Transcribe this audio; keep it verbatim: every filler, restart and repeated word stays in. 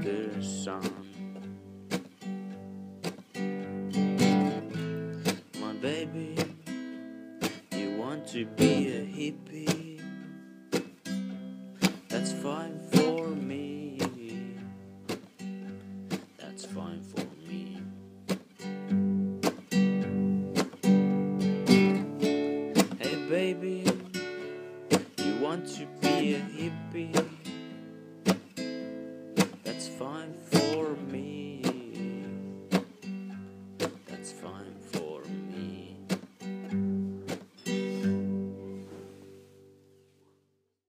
the sun. My baby, you want to be a hippie? That's fine for me. That's fine for me. Hey baby, you want to be a hippie? That's fine for me.